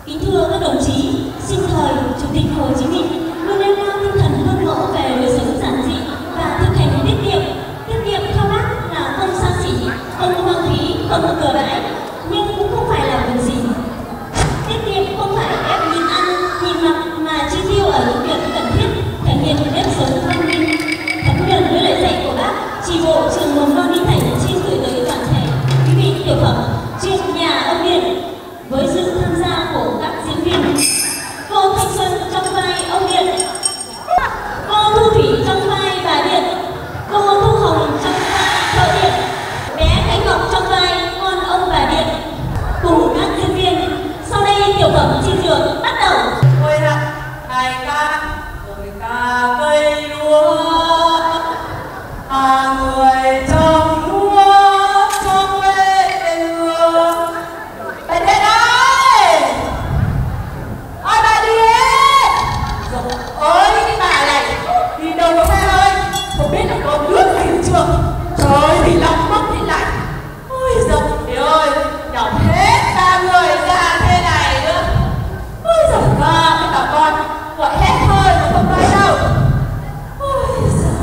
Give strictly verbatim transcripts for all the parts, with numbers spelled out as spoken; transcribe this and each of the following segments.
Kính thưa các đồng chí, sinh thời Chủ tịch Hồ Chí Minh luôn nêu cao tinh thần gương mẫu về đời sống giản dị và thực hành tiết kiệm. Tiết kiệm theo bác là không xa xỉ, không hoang phí, không bừa bãi, nhưng cũng không phải là vườn gì. Tiết kiệm không phải ép nhìn ăn, nhìn mặc mà chi tiêu ở những việc cần thiết, thể hiện nếp sống văn minh. Thấm nhuần với lời dạy của bác, chi bộ trường mầm non Ninh Thành xin gửi tới toàn thể quý vị tiểu phẩm chuyện nhà ông Điện với sự tham gia của các diễn viên: cô Thanh Xuân trong vai ông Điện, cô Thu Thủy trong vai bà Điện, cô Thu Hồng trong vai thợ Điện, bé Khánh Ngọc trong vai con ông bà Điện cùng các diễn viên. Sau đây tiểu phẩm trên giường bắt đầu. Ôi ạ, hai ca rồi ca cây lúa, à người trồng lúa cho quê hương. Bà Điện ơi, ôi bà Điện, ôi cái bà này đi đâu ra ơi, không biết là có nước hay chưa. Trời thì lòng mất thì lạnh. Ôi giời ơi, nhọc hết ba người ra thế này nữa. Ôi giời ơi, cái bà con gọi hết hơi mà không nói đâu. Ôi giời.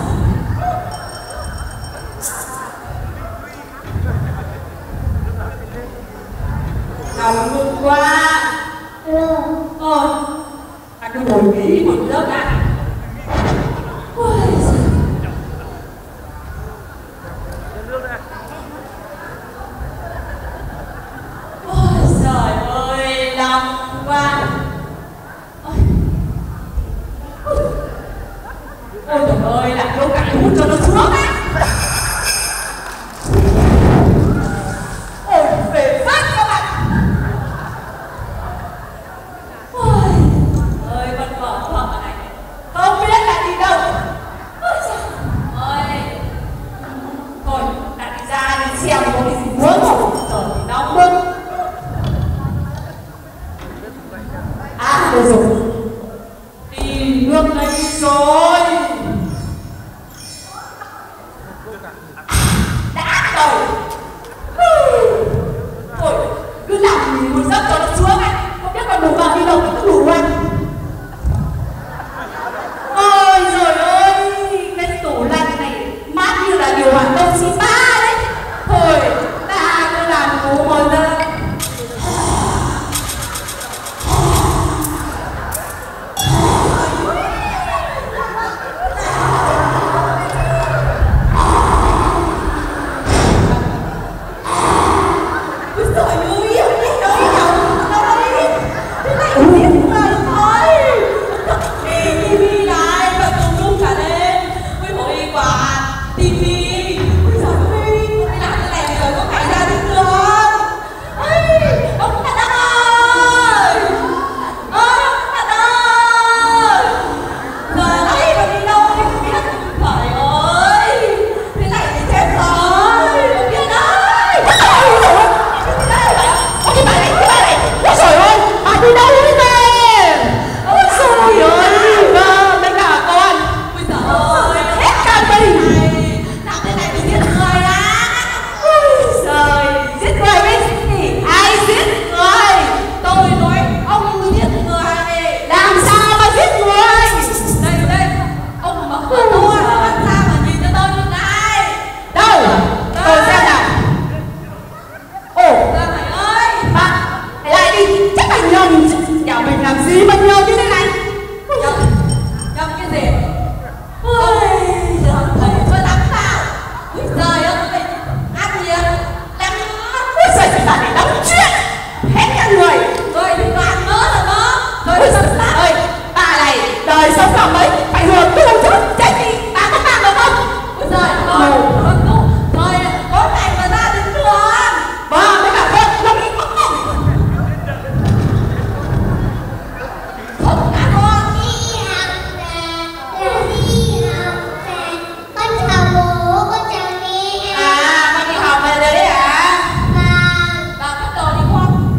Nóng ngực quá. Thôi, anh cứ ngồi nghỉ một lớp đã. Ôi giời. Ôi giời ơi, nóng quá. Ôi Ôi trời ơi, làm đâu cãi hút cho nó xuống á. Ôi, về phát các bạn. Ôi ơi, con vợ vợ này không biết là đi đâu. Ôi trời ơi. Thôi, đặt đi ra đi xem có cái gì muốn không. Trời thì nóng bức. À, được rồi. Đi nước đây rồi. Đã rồi. Ôi, cứ làm gì một giấc cho nó xuống anh. Không biết con đủ vợ đi đâu cũng đủ anh. Ôi giời ơi, cái tủ lạnh này mát như là điều hòa đông xi ba đấy. Thôi, ta cứ làm ngủ một giấc.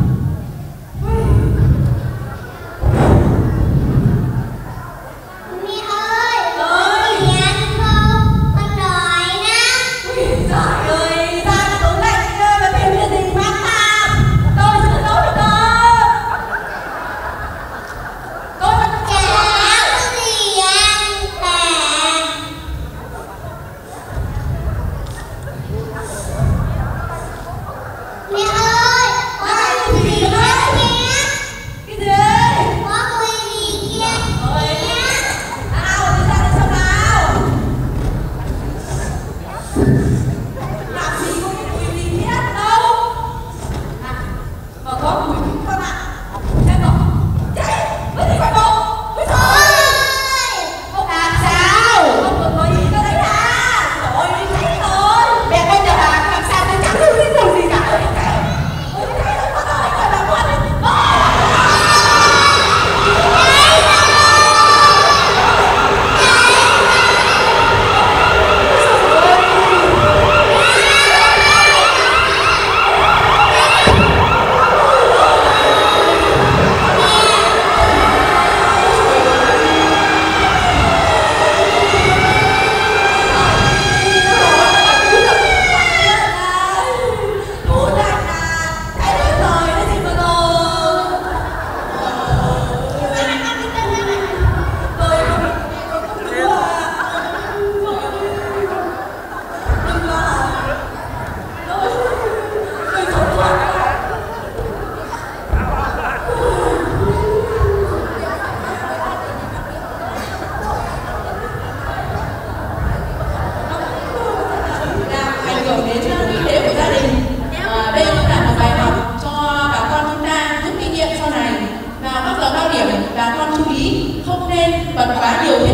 Mẹ mật quá nhiều thế